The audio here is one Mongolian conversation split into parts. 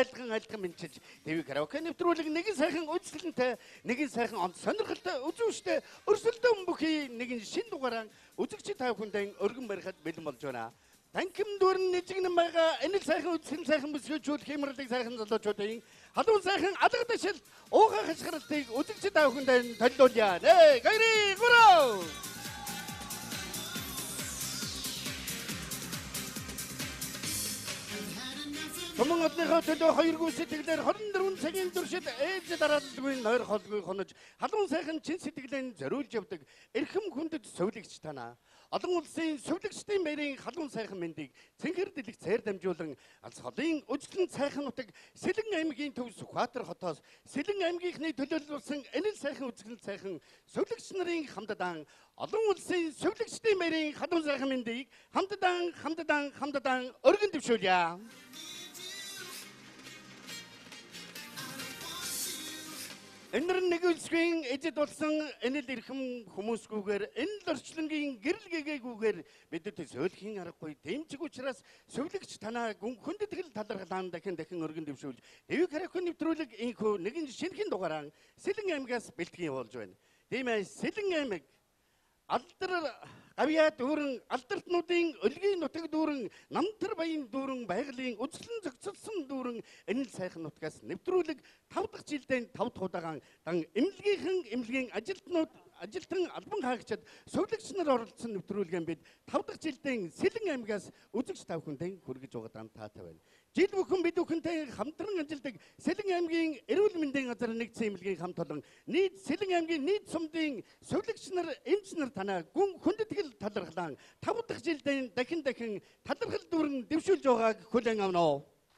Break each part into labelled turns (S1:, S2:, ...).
S1: айлтхан мэдчилж ТV караоке нэвтрүүлэг нэгэн сайхан үзлэнтэй, нэгэн сайхан онц сонирхолтой үзүүштэй өрсөлдөөн бүхий нэгэн шин дугаараа үзэгч та бүхэндээ өргөн барихад бэлэн болж байна. Танхим дүүрэн нэжигнэн байгаа энэ сайхан үзсэн сайхан бүсгүүчүүд хэмэрлэг сайхан залуучуудын халуун сайхан алга ташил уугаа хашгиралтыг үзэгч та бүхэндээ төлөвлөе. Нэ гайри гурав. Томон одныхоо төлөө 2 гүн сэтгэлээр 24 цагийн туршид ээж дараалалгүй нойр холгүй хонож халуун сайхан чин сэтгэлэн зориулж явдаг эрхэм хүндэт сувлэгч танаа. Олон улсын сувлэгчдийн баярын халуун сайхан мэндийг цэнхэр дэлэх цайр дамжуулан алс холын үжлэн сайхан нутаг Сэлэн аймгийн төв Сүхбаатар хотоос Сэлэн аймгийнхны төлөөлүүлсэн энэ сайхан үзэсгэлэн сайхан сувлэгч нарын хамтдаа олон улсын сувлэгчдийн баярын халуун сайхан мэндийг хамтдаа өргөн дэвшүүлье. Энэр нэгүүлсгийн эзэд болсон энэ л эрхэм хүмүүсгүйгээр энэ л орчлонгийн гэрэл гэгээгүйгээр бидэд сөөлхийн аргагүй дэмжиг учраас сувлэгч танаа хүндэтгэл талархлаан дахин өргөн дэвшүүлж ТV караоке нэвтрүүлэг инхүү нэгэн шинэхэн дугаараа Сэлэн аймгаас бэлтгэн явуулж байна. Тийм ээ, Сэлэн аймаг алдар гавьяа дүүрэн алдартнуудын өлгийн нутаг дүүрэн намтар баян дүүрэн байгалийн үзлэн зохицолсон дүүрэн энэ сайхан нутгаас нэвтрүүлэг 5 дахь жилдээ 5 дахь удаага дан эмнэлгийн ажилтан албан хаагчид сувлэгч нар оролцсон нэвтрүүлгэн бид 5 дахь жилдээ Сэлэн аймгаас үзэгч та бүхэндээ хүргэж байгаа таатай байна. Жил бүхэн бид бүхэнтэй хамтран ажилладаг Сэлэн аймгийн эрүүл мэндийн газар нэгдсэн эмнэлгийн хамт олон нийт Сэлэн аймгийн нийт сумдын сувлэгч нар эмч нар танаа хүндэтгэл талархлаан 5 дахь жилдээ дахин талархал дүүрэн дэвшүүлж байгааг хүлээн авна.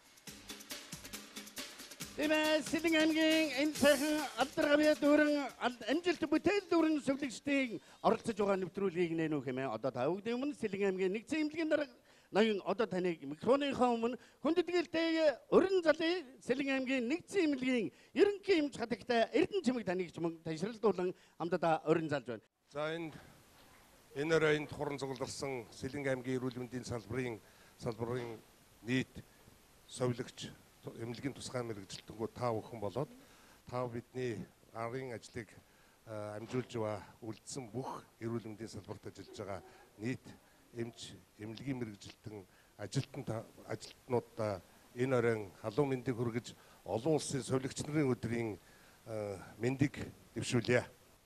S1: Тиймээ Сэлэн аймгийн энэ сайхан алдар гавьяа дүүрэн амжилт бүтээл дүүрэн сувлэгчдийн оролцож байгаа нэвтрүүлгийг нэнүү хэмээн одоо та бүгдийн өмнө Сэлэн аймгийн нэгдсэн эмнэлгийн дарга ноён одоо таныг микрофоныхоо өмнө хүндэтгэлтэй өрн залын Сэлэн аймгийн нэгдсэн эмнэлгийн ерөнхий эмч хатагтай Эрдэнэ чимэг таныг ч мөн ташралдуулан хамтдаа өрн залж байна.
S2: За энэ өрөөнд хуран цугларсан Сэлэн аймгийн эрүүл мэндийн салбарын нийт совлогч эмнэлгийн тусгай мэргэжилтэнгүү та бүхэн болоод та бидний арын ажлыг амжуулж үлдсэн бүх эрүүл мэндийн салбарт ажиллаж байгаа нийт эмч эмнэлгийн мэргэжилтэн ажилтнуудаа энэ оройн халуун мэндийг хүргэж олон улсын совлогч нарын өдрийн мэндийг дэвшүүлье.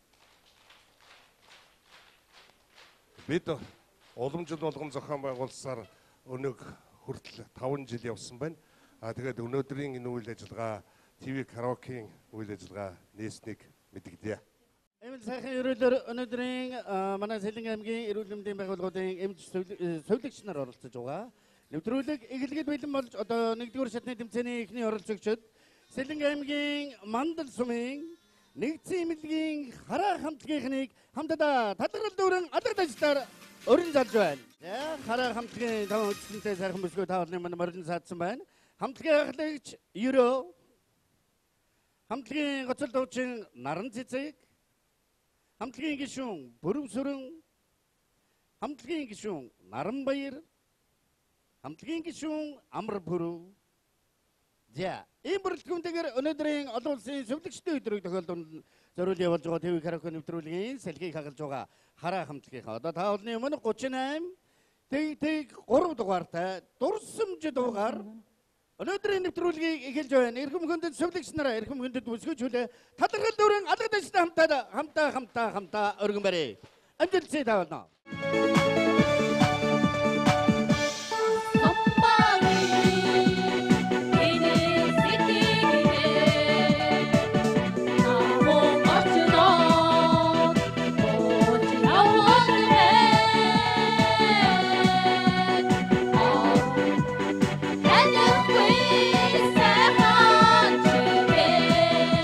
S2: Бид уламжлал болгон зохион байгуулсаар өнөг хүртэл 5 жил явсан байна. Тэгээд өнөөдрийн энэ үйл ажиллагаа ТV караокеийн үйл ажиллагаа нээснийг мэдэгдэе.
S1: Эмэл сайхан ерөөлөөр өнөөдрийн манай Сэлэн аймгийн эрүүл мэндийн байгууллагуудын эмч сувлэгч нар оролцож байгаа. Нэвтрүүлэг эхлэхэд бэлэн болж одоо 1-р шатны тэмцээний эхний оролцогчид Сэлэн аймгийн Мандал сумын нэгдсэн эмнэлгийн хараа хамтлагийнхныг хамтдаа талархал дүүрэн алга дажлаар өрн залж байна. Хараа хамтлагийн таван үзэлтэй сайхан бүсгүй таавалны манай морин саадсан байна. Хамтлагийн ахлагч Ерөө, хамтлагийн гоцол дуучин Наран цэцэг, хамтлагийн гишүүн Бүрв сүрэн, хамтлагийн гишүүн Наранбаяр, хамтлагийн гишүүн Амар Бүрв. За, ийм бүрэлдэхүүнтэйгээр өнөөдрийн олон улсын сувлэгчдийн өдрийг тохиолдонд зориулж явуулж байгаа ТV караоке нэвтрүүлгийн салхийг хагалж байгаа хараа хамтлагийнхаа одоо та олонний өмнө 38 тэг 3 дугаартай дурсамж дугаар өнөөдрийн нэвтрүүлгийг эхэлж байна. Эрхэм хүндэт сувлэгч нараа эрхэм хүндэт бүсгүйч хүлээ талархал дүүрэн алга дажтай хамтаа өргөн барья. Амжилттай таавална.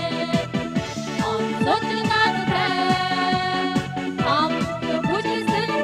S3: Put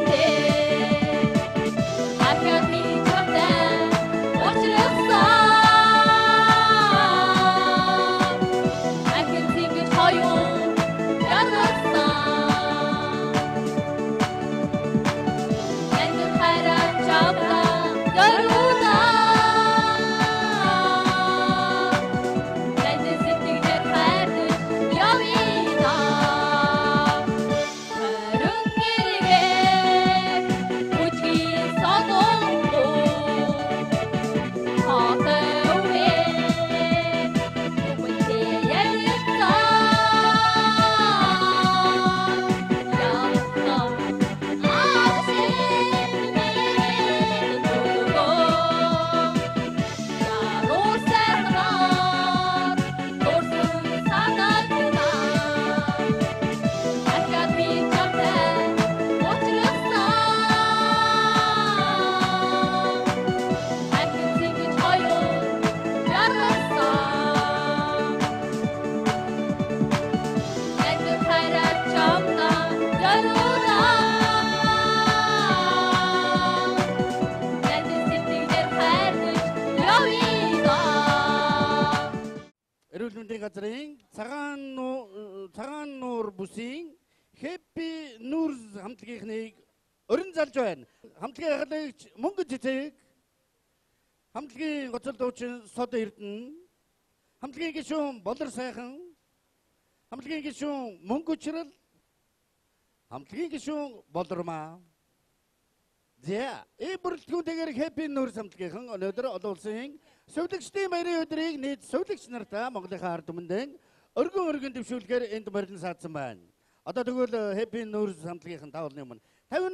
S1: газрын цагаан нуур бүсийн Happy Noors хамтлагийнхныг өрн залж байна. Хамтлагийн ахлагч Мөнгө Цэцэг, хамтлагийн гоцол дуучин Сод Эрдэнэ, хамтлагийн гишүүн Болор Сайхан, хамтлагийн гишүүн Мөнгө Учрал, хамтлагийн гишүүн Болормаа. За, бүрэлдэхүүнтэйгээр Happy Noors хамтлагийнхан өнөөдөр олон улсын сувилагчдын баярын өдрийг нийт сувилагч нартай Монголын ард түмэндээ өргөн дэвшүүлгээр энд морин саадсан байна. Одоо тэгвэл Happy Noors хамтлагийнхан таавалны өмнө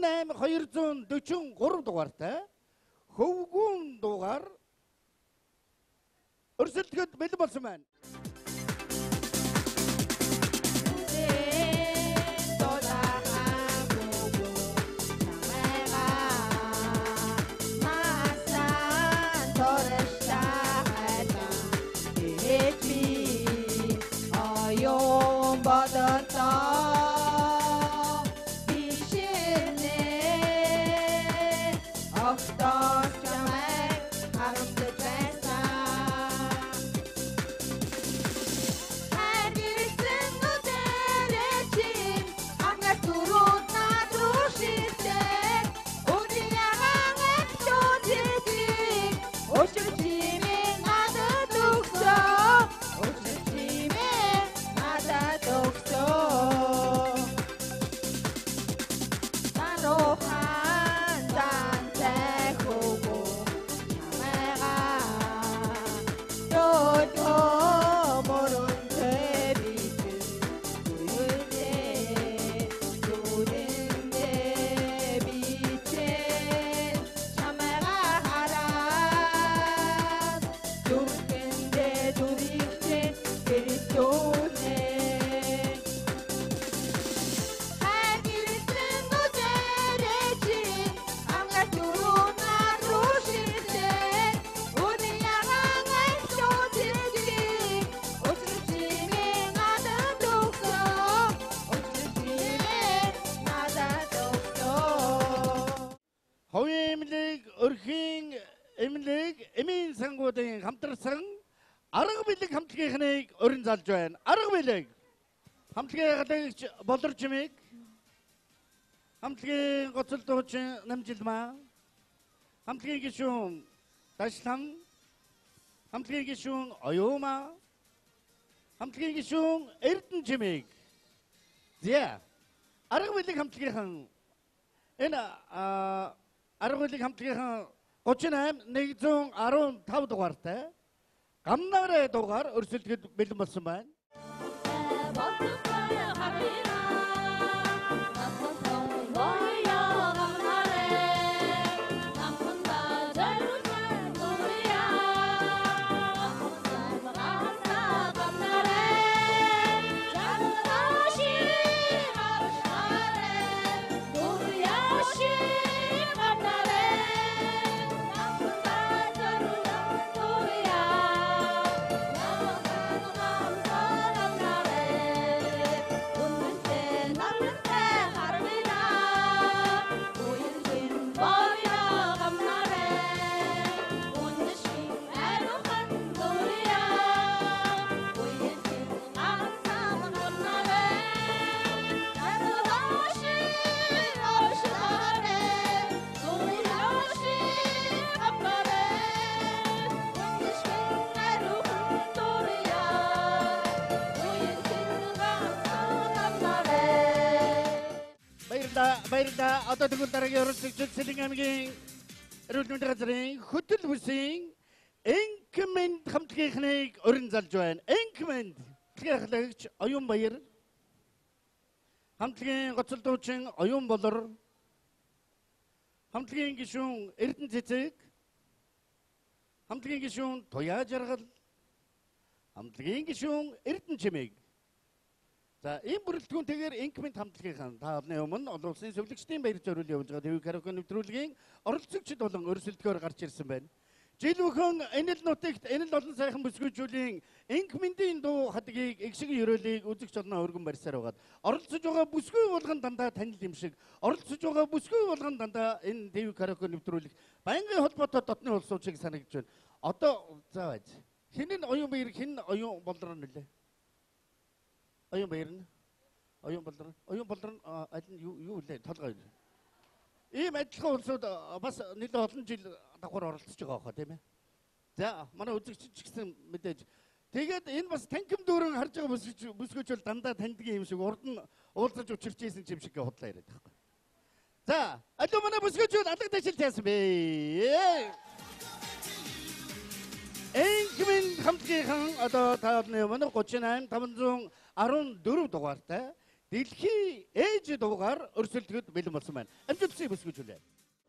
S1: 58243 дугаартай хөвгүүн дугаар өрсөлдөхөд бэлэн болсон байна. Өрхийн эмнэлэг эмийн сангуудын хамтарсан арга билег хамтлагийнхныг өрн залж байна. Арга билег хамтлагийн ахлагч Болор Жимиг, хамтлагийн гоцол дуучин Намжилмаа, хамтлагийн гишүүн Дашлам, хамтлагийн гишүүн Оюума, хамтлагийн гишүүн Эрдэнэ Жимиг. За, арга билег хамтлагийнхан энэ арга билег хамтлагийнхан 38,115 дугаартай гамнаарэ дугаар өрсөлдөхөд бэлэн болсон байна. Баярлалаа. Одоо тэгвэл дараагийн оролцогчид Сэлэн аймгийн эрүүл мэндийн газрын хөтөл бүсийн Энкмент хамтлагийнхныг өрн залж байна. Энкмент хамтлагийн ахлагч Оюун Баяр, хамтлагийн гоцол дуучин Оюун Болор, хамтлагийн гишүүн Эрдэнэ Цэцэг, хамтлагийн гишүүн Туяа Жаргал, хамтлагийн гишүүн Эрдэнэ Чимэг. За, ийм бүрэлдэхүүнтэйгээр Энкмент хамтлагийнхан таавны өмнө олон улсын сувилагчдын баяр зориул явуулж байгаа ТV караоке нэвтрүүлгийн оролцогчид болон өрсөлдөхөөр гарч ирсэн байна. Жил бүхэн энэ л нутагт энэ л олон сайхан бүсгүйчүүлийн Энкментийн дуу хадгийг эгшиг өрөөлийг үзэгч олноо өргөн барьсаар байгаад оролцож байгаа бүсгүй болгон дандаа танил юм шиг оролцож байгаа бүсгүй болгон дандаа энэ ТV караоке нэвтрүүлэг байнгын холбоотой дотны улсууд шиг санагдж байна. Одоо заавал хин нь Оюун Баяр, хин Оюун Болор нөлөө. Оюун баярна. Оюун болрон аль нь юу үлээ толгой. Ийм адилхан улсууд бас нэлээд олон жил давхар оролцож байгаа хаа тийм ээ. За манай үзэгч ч гэсэн мэдээж. Тэгээд энэ бас танхим дүүрэн харж байгаа бүсгүйч бол дандаа таньдаг юм шиг урд нь уулзаж учирч ийсэн юм шиг худлаа яриад байхгүй. За алуу манай бүсгүйчүүд алга ташил таасан бэ. Энгийн хамтгийнхан одоо таадны манай 38 514 дугаартай дэлхийн ээж дугаар өрсөлдөхөд бэлэн болсон байна. Амжилттай бүсгүйчүүлээ.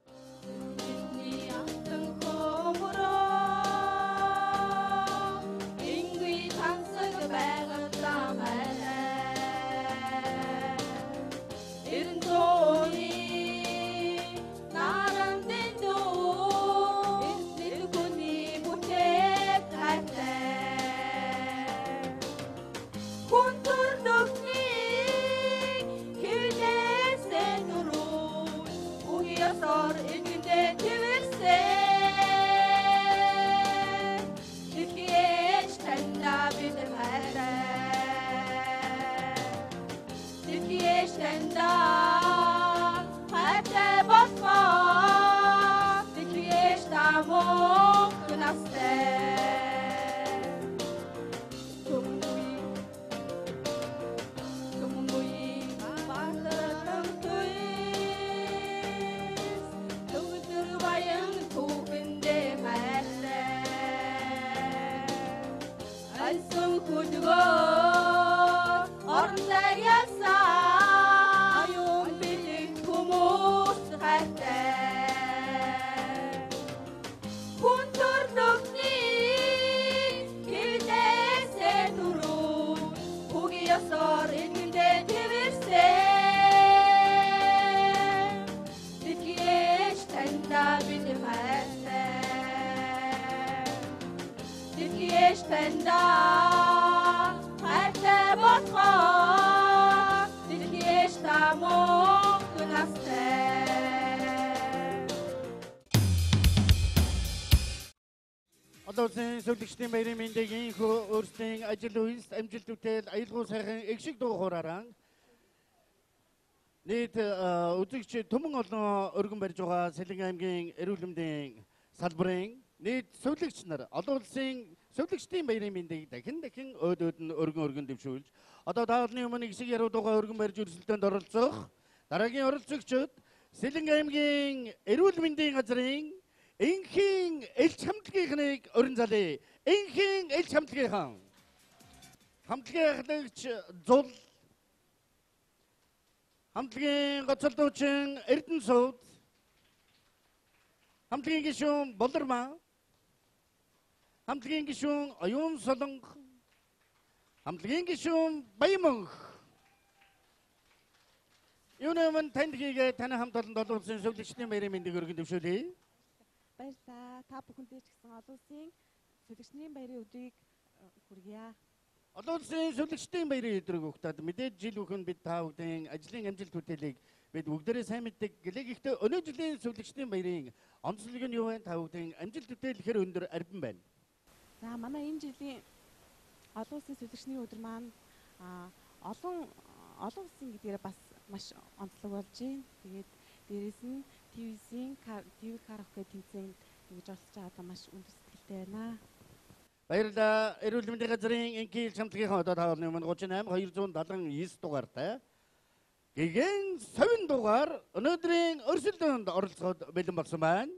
S1: Одоосын зөвлөгчдийн баярын мэндийг инхүү өөрсдийн ажил үйлс амжилт үтэл аялгау сайхан эгшиг дуу хуураараа нийт үзэгч түмэн олон өргөн барьж байгаа Сэлэн аймгийн эрүүл мэндийн салбарын нийт зөвлөгч нар олон улсын зөвлөгчдийн баярын мэндийг дахин өөд нь өргөн дэвшүүлж одоо даалны өмнө эгшиг яруу дуугаа өргөн барьж өрсөлдөөнд оролцох дараагийн оролцогчид Сэлэн аймгийн эрүүл мэндийн газрын Энхийн элч хамтлагийнхныг өрн залъя. Энхийн элч хамтлагийнхан. Хамтлагийн ахлагч Зул. Хамтлагийн гоцолдуучин Эрдэнэ сууд. Хамтлагийн гишүүн Болормаа. Хамтлагийн гишүүн Оюун Солонго. Хамтлагийн гишүүн Баямөнх. Юунаман таньдгийг таны хамт олон улсын зөвлөгчдийн баярын мэндийг өргөн дэвшүүлье.
S3: Баярлалаа. Та бүхэндээ ч гэсэн олон улсын зөвлөгчдийн баярын өдрийг хүргье.
S1: Олон улсын зөвлөгчдийн баярын өдрийг өгтөд мэдээж жил бүхэн бид та бүдгийн ажлын амжилт бүтээлийг бид бүгдээрээ сайн мэддэг. Гэхдээ өнөө жилийн зөвлөгчдийн баярын онцлог нь юу вэ? Та бүдгийн амжилт бүтээл хэр өндөр арбан байна.
S3: За манай энэ жилийн олон улсын зөвлөгчдийн өдөр маань олон улсын гэдгээр бас маш онцлог болж байна. Тэгээд дээрээс нь ТV-ийн караоке тэмцээнд ингэж олж байгаа маш үнэт сэтгэлтэй байна.
S1: Баярлалаа. Эрүүл мэндийн газрын энгийн хамтлагийнхаа одоо таавал өмнө 38 279 дугаартай гэгэн совин дугаар өнөөдрийн өрсөлдөөнд оролцоход бэлэн болсон байна.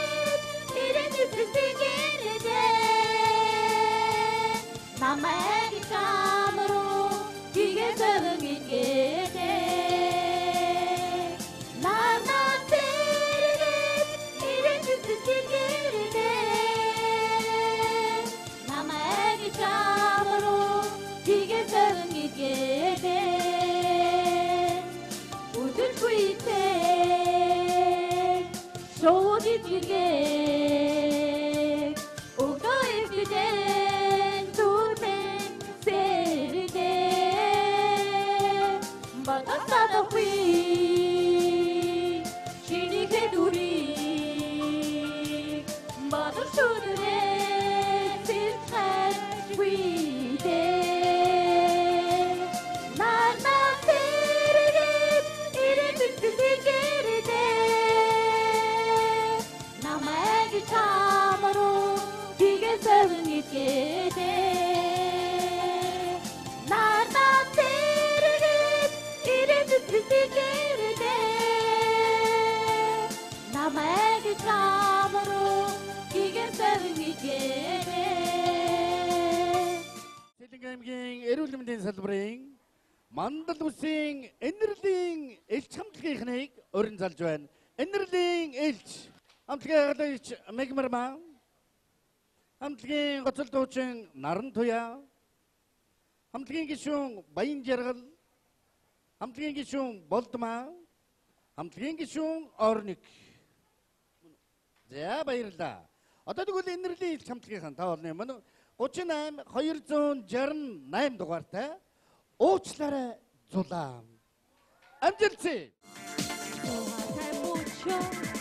S4: Mama Jirgek Udo ifiden Tuten seride Batasada hui Şinike duri Batur şudure Siltren huide Nana serigit İribit geride Namagi çamaru Dige sevin gitgede Nana serigit İribit geride Namagi çamaru Dige sevin gitgede
S1: Сэлэнгаамгийн эрүүл мэндийн салбарын мандал үсийн энерлийн элч хамтлагийнхныг өрн залж байна. Энерлийн элч хамтлагийн халагч Мегмармаа хамтлагийн гоцол дуучин Наран Туяа хамтлагийн гишүүн Баян Жаргал хамтлагийн гишүүн Болдмаа хамтлагийн гишүүн Орник. За баярлалаа. Одоо тэгвэл энерлийн элч хамтлагийн та олны мөн 38 268 дугаартай уучлаарай зулаам. Амжилтсэ.
S4: Mucho,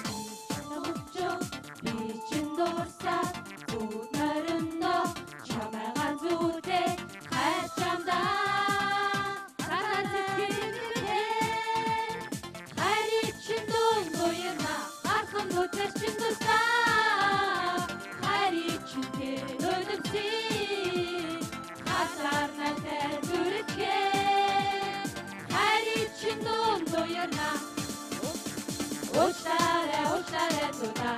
S4: 비친 돌사, 오늘은 너 처방한 주대 가참다. 가라지키는데 가리친 돈 보이나 아픈 못하신 도사 가리친 너든지 가사나테 두르게 가리친 돈 보이나 Oçtare, oçtare tuta.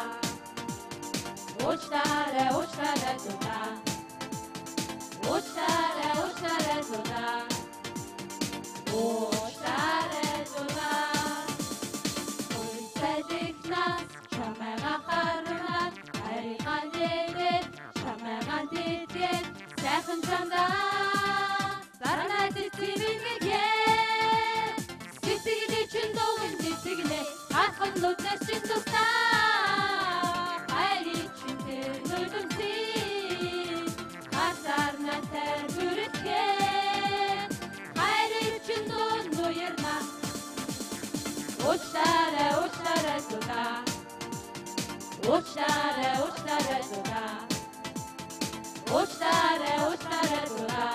S4: Oçtare, oçtare tuta. Oçtare, oçtare tuta. Oçtare tuta. Oysadık nas, çamega karnat. Arigan dedet, çamega dedet. Sakın çanda, sarana titibin gel. Sütügün için doğun sütügüne. Akın lütfesin dosta, hayal için terördüm siz. Kasarına terörütken, hayal için don doyurma. Uçlara, uçlara tuta. Uçlara, uçlara tuta. Uçlara, uçlara tuta.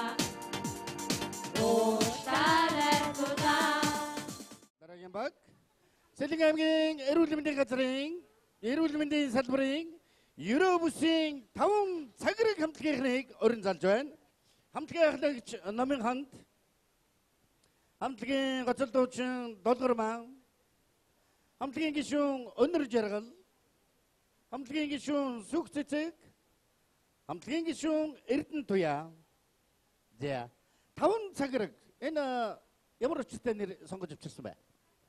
S4: Uçlara tuta.
S1: Дараагийн баг Сэлэнгаамгийн эрүүл мэндийн газрын эрүүл мэндийн салбарын ерөө бүсийн 5 цагрыг хамтлагийнхныг өрн залж байна. Хамтлагийн халагч Номын ханд, хамтлагийн гоцол дуучин Долгормаа, хамтлагийн гишүүн Өнөр Жаргал, хамтлагийн гишүүн Сүх Цэцэг, хамтлагийн гишүүн Эрдэнэ Туяа. За 5 цагрыг энэ ямар өчтэй нэр сонгож авчирсан бай.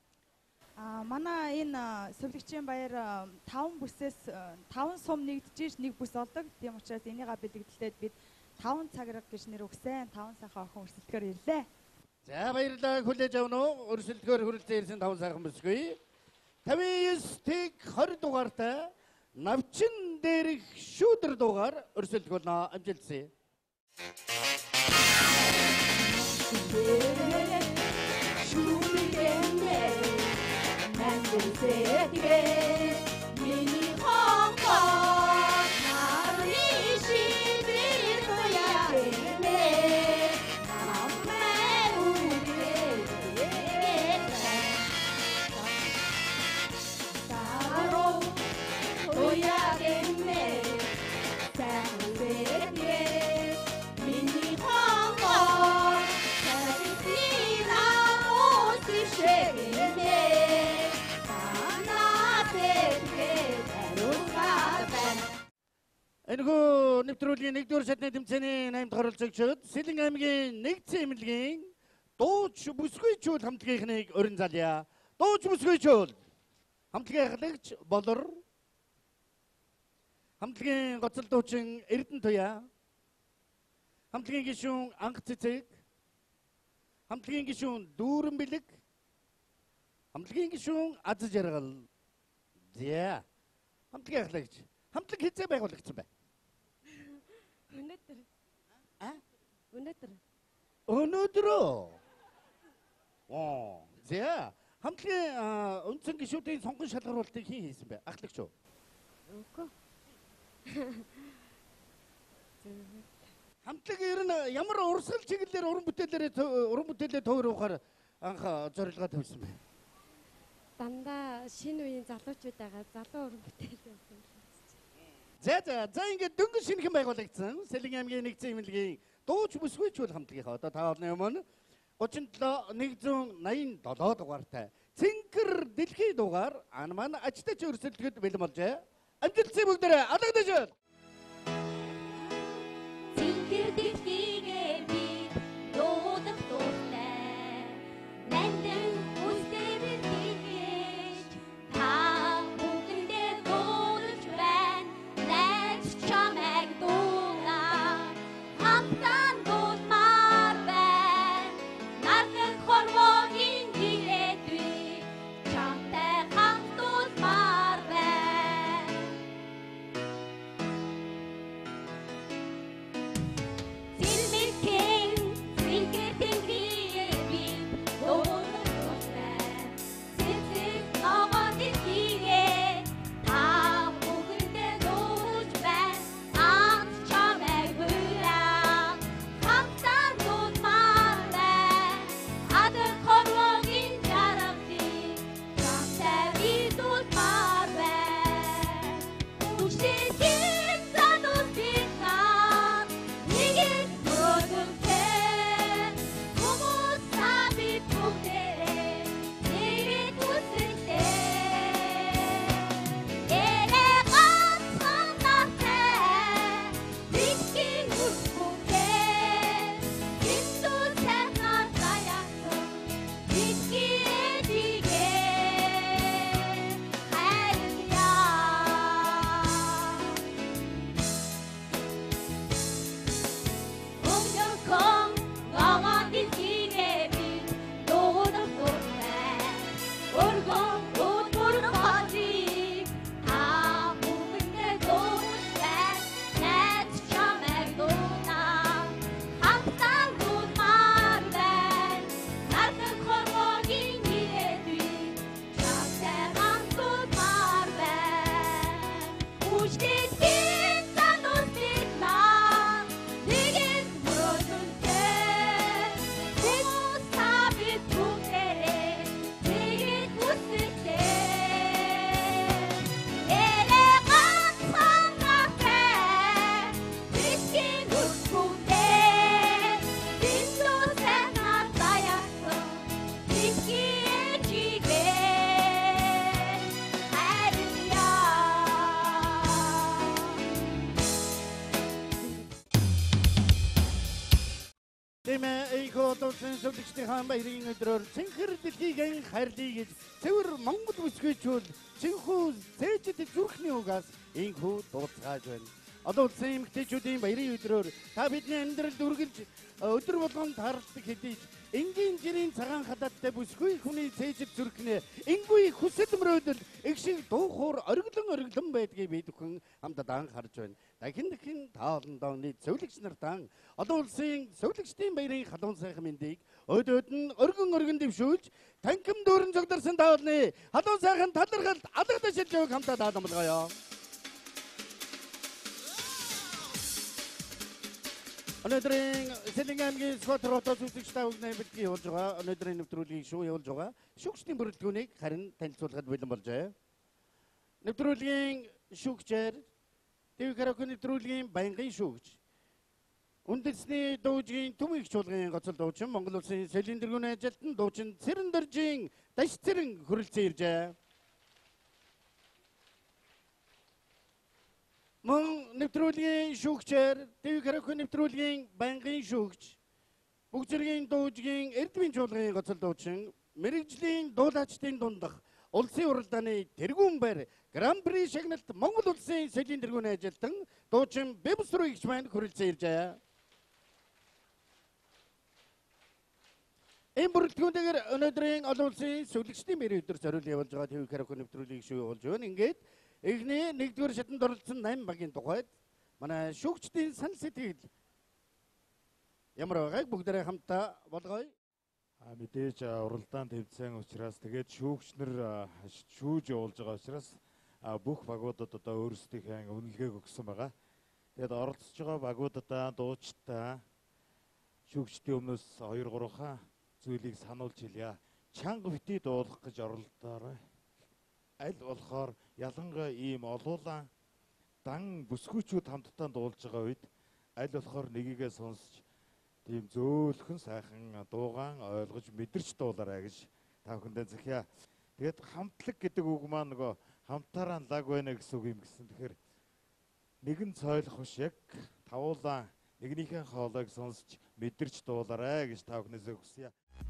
S5: Манай энэ сувлэгчийн баяр 5 бүсээс 5 сум нэгдэж нэг бүс олдог. Тийм учраас энийгээ бэлэгдэлтэд бид 5 цаграг гэж нэр өгсөн. 5 сайхан охин өрсөлдөхөөр ирлээ.
S1: За баярлалаа хүлээж авна уу? Өрсөлдөхөөр хүрэлцэн ирсэн 5 сайхан бүсгүй. 59 тэг 20 дугаартай навчин дээрх шүүдэр дугаар өрсөлдөх болно. Амжилтсэ.
S4: Mini Hong Kong, 나를 시비를 거야겠네. 남의 우리에게 따로 둬야겠네. 생세계 Mini Hong Kong, 자리지나 옷을 쉐겠네.
S1: Энэхүү нэвтрүүлгийн 1-р шатны тэмцээний 8 дахь оролцогчид Сэлэнгаамгийн нэгдсэн эмнэлгийн дууч бүсгүйчүүд хамтлагийнхныг өрн залъя. Дууч бүсгүйчүүд хамтлагийн халагч Болор, хамтлагийн гоцол дуучин Эрдэнэ Туяа, хамтлагийн гишүүн Анх Цэцэг, хамтлагийн гишүүн Дүүрэн Бэлэг, хамтлагийн гишүүн Аз Жаргал. За Хамтлагийн ахлагч. Хамтлаг хизээ байгуулагдсан бай.
S6: Өнөөдөр.
S1: А?
S6: Өнөөдөр.
S1: Өнөөдрөө. За. Хамтлагийн үндсэн гишүүдийн сонгон шалгаруулалтыг хэн хийсэн бэ? Ахлагч уу?
S6: Үгүй.
S1: Хамтлаг ер нь ямар урсгал чиглэлээр уран бүтээлээ төвөрөхөр анх зорилгоо тавьсан бэ?
S6: Дандаа шинэ үеийн залуучуудаа залуу уран бүтээл байсан.
S1: За ингээд дөнгөж шинэхэн байгуулагдсан Сэлэн аймгийн нэгдсэн эмнэлгийн дууч бүсгүйчүүл хамтлагийнхаа одоо та олон өмнө 37 187 дугаартай Цэнхэр дэлхийн дугаар маань ачтач өрсөлдөхөд бэлэн болжээ. Амжилттай бүгдээрээ алгадаж.
S4: Цэнхэр дэлхийгээ би дуудах дуултай нандин үстэвэр тэгэж та бүгдээ дуулж байна найз чамайг дуулаа хамтан дуулмаар байна нарган хорвогийн гэрээдүй чамтай хамт дуулмаар байна. Зилмэрхэн цэнхэр тэнгэрээ би дуулах дуултай цэцэг ногоон дэлхийгээ та бүгдээ дуулж байна амт чамайг буйлаа хамтан дуулмаар байна адар хорвогийн жаргалыг чамтай би дуулмаар байна үчирхэн задус биднаа нэгэн мөрөдөлтэй хүмүүс та бид бүгдээрээ нэгэн үсэлтэй элэ ганцхан нартай бидний үсгүүтэй Иесус сайхан заяасан бидний эдигээ хайрлаа. Өнгөрсөн ногоон дэлхийгээ би дуудах дуултай өргөн өдөр хазиг та бүгдээ дуулж байна найз чамайг дуулаа хамтан дуулмаар байна нарган хорвогийн гэрээдүй чамтай хамт дуулмаар байна үчирхэн задус биднаа нэгэн мөрөдөлтэй хүмүүс та бид бүгдээрээ нэгэн үсэлтэй элэ ганцхан нартай бидний үсгүүтэй Иесус сайхан заяасан бидний эдигээ хайрлаа.
S1: Тэмээ эйхо тулсын зөвлөгчдийн баярын өдрөөр Цэнхэр дэлхийгэн хайрлая гэж цэвэр Монгол бүсгүйчүүл цэнхүү зээжид зүрхний угаас инхүү дууцгааж байна. Одоо улсын эмэгтэйчүүдийн баярын өдрөөр та бидний амьдралд үргэлж өдөр болгон тааралдаг хэдий энгийн жирийн цагаан хададтай бүсгүй хүний зээжид зүрхнээ энгүй хүсэл мөрөөдөл их шиг дуухуур ориглон байдгийг бид бүхэн хамтдаа харж байна. Дахин та олондоо нийт зөвлөгч нартаа одоо улсын зөвлөгчдийн баярын халуун сайхан мэндийг өдөөд нь өргөн дэвшүүлж танхим дүүрэн зогдорсон та олны халуун сайхан талархалд алгадаж шилжээг хамтдаа даатамлгоё. Өнөөдрийн Сэлэн аймгийн Скотрото зүсэгч тавгны бэлтгэл явуулж байгаа. Өнөөдрийн нэвтрүүлгийг шүү явуулж байгаа. Шүүгчдийн бүрэлдэхүүнийг харин танилцуулахад бэлэн болжээ. Нэвтрүүлгийн шүүгчээр Дэв Каракуны нэвтрүүлгийн баянгын шүүгч. Үндэсний дуужийн төмөг чуулгын гоцол дуучин Монгол улсын соёлын тэргүүний ажилтан дуучин Цэрэн Доржийн Даш Цэрэн хүрэлцэн иржээ. Мөн нэвтрүүлгийн шүүгчээр Дэв Каракуны нэвтрүүлгийн баянгын шүүгч Бүгд зэргийн дуужгийн Эрдмийн чуулгын гоцол дуучин мэрэгжлийн дуулаачдын дундах улсын уралдааны тэргүүн байр Гран-при шагналт Монгол улсын соёлын тэргүүний ажилтан дуучин Бэвсрүүгч маань хүрэлцэн иржээ. Энэ бүрэлдэхүүнээр өнөөдрийн олон улсын сувилагчдын мэрийн өдөр зориул явуулж байгаа TV Караоке нэвтрүүлгийг шүү болж байна. Ингээд эхний 1-р шатанд оролцсон 8 багийн тухайд манай шүүгчдийн санал сэтгэл ямар байгааг бүгдээрээ хамтдаа болгоё.
S7: Мэдээж уралдаан тэмцээн учраас тэгээд шүүгчнэр шүүж явуулж байгаа учраас бүх багуудад одоо өөрсдийнхээ үнэлгээг өгсөн байгаа. Тэгээд оролцож байгаа багуудаа дуучтай шүүгчдийн өмнөөс 2-3 зүйлийг сануулж хэлье. Чанга бити дуулах гэж оролдоорой. Аль болохоор ялангуяа ийм олуулан дан бүсгүйчүүд хамтдаа дуулж байгаа үед аль болохоор нэгийгээ сонсч тийм зөөлхөн сайхан дуугаан ойлгож мэдэрч дуулаарай гэж та бүхэндээ захиа. Тэгээд хамтлаг гэдэг үг маань нөгөө хамтаараа лаг байна гэсэн үг юм гэсэн. Тэгэхээр нэгэн цойлох биш яг тавуулаа нэгнийхэн хоолойг сонсч мэдэрч дуулаарай гэж та бүхнээсээ хүсье.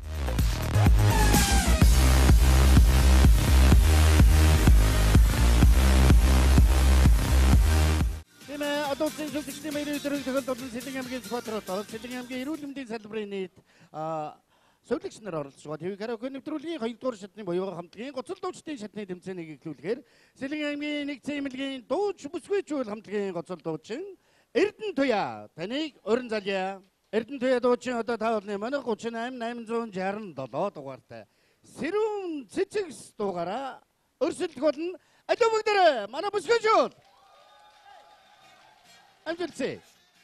S1: Тэмээ одоо зөвхөн мэрийн өдрийн төгөлд Сэлэн аймгийн Сквадрот Сэлэн аймгийн эрүүл мэндийн салбарын нийт сувилагч нар оролцож байгаа TV Караоке нэвтрүүлгийн 2-р шатны буюу хамтлагийн гоцол дуучдын шатны тэмцээнийг эхлүүлэхээр Сэлэн аймгийн нэгдсэн эмнэлгийн дууч бүсгүйчүүл хамтлагийн гоцол дуучин Эрдэнэ Туяа таныг урин залъя. Эрдэнэ Туяа дуучин одоо та бүхний манай 38867 дугаартай Сэрүүн цэцэгс дугаараа өрсөлдөх болно. Алуу бүгдээрээ манай бүсгүйчүүл амжилтсэ.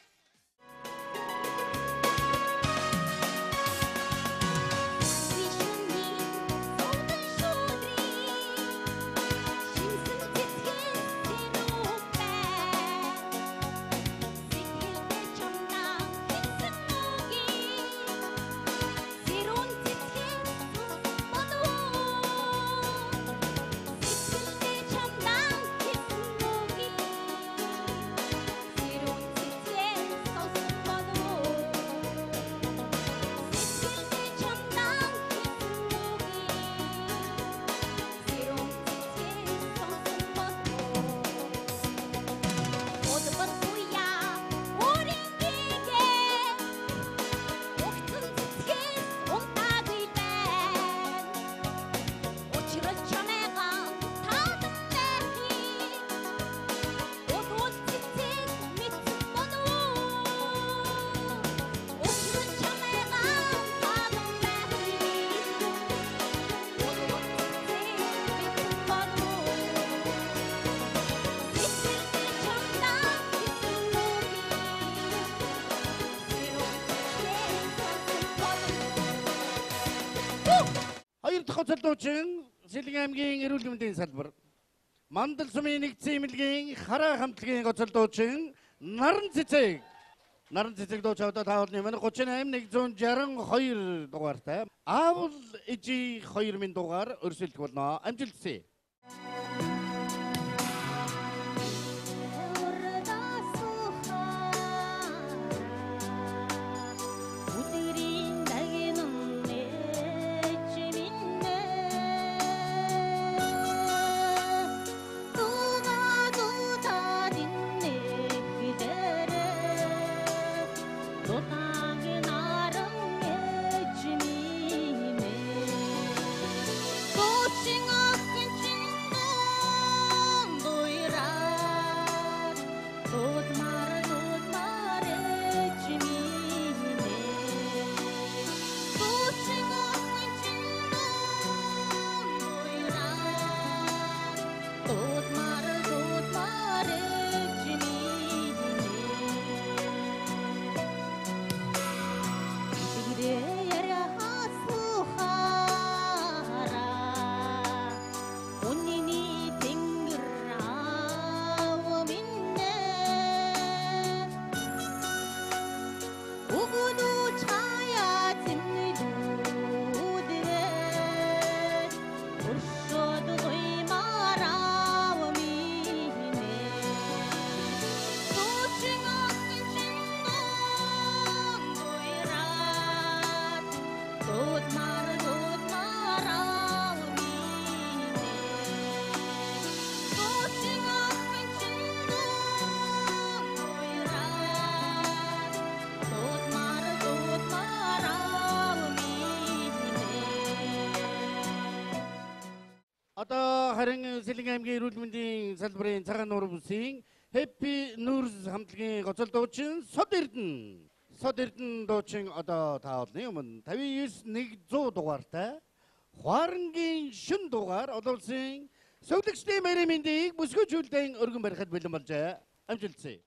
S1: Гоцол дуучин Сэлэн аймгийн эрүүл мэндийн салбар Мандал сумын нэгдсэн эмнэлгийн хараа хамтлагийн гоцол дуучин Наран цэцэг дууч одоо та бүхний манай 38162 дугаартай Аавал ижи 2000 дугаар өрсөлдөх болно. Амжилтсэ. харин Сэлэнг аймгийн эрүүл мэндийн салбарын цагаан нуур бүсийн Happy Nurse хамтлагийн гоцол дуучин Сод Эрдэнэ дуучин одоо та олны өмнө 59-100 дугаартай Хуарангийн шин дугаар олон улсын зөвлөгчдийн баярын мэндийг бүсгүйчүүлэн өргөн барихад бэлэн болжээ. Амжилтсэ.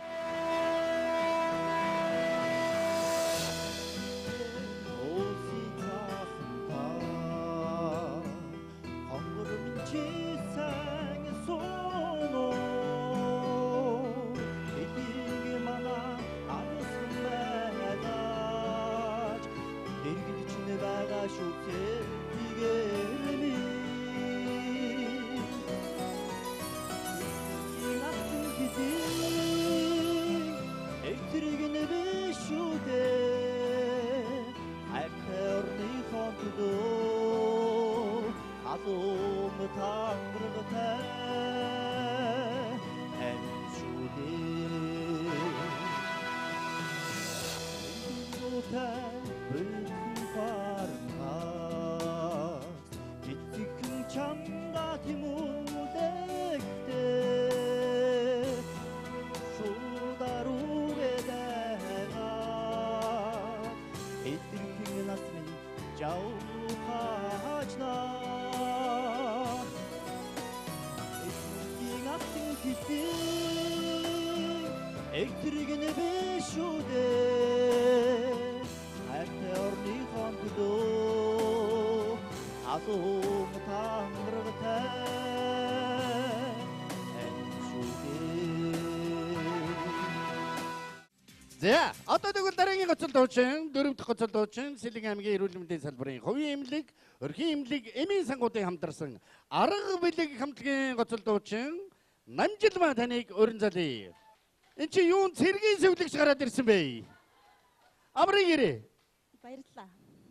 S1: За, одоо тэгвэл дараагийн гоцол дуучин, дөрөв дахь гоцол дуучин Сэлэнг аймгийн эрүүл мэндийн салбарын хувийн эмнэлэг, өрхийн эмнэлэг, эмийн сангуудын хамтарсан арга билег хамтлагийн гоцол дуучин Намжилмаа таныг өрн залъя. Энд чи юун цэргийн зөвлөгч гараад ирсэн бэ? Амрын ирээ.
S3: Баярлалаа.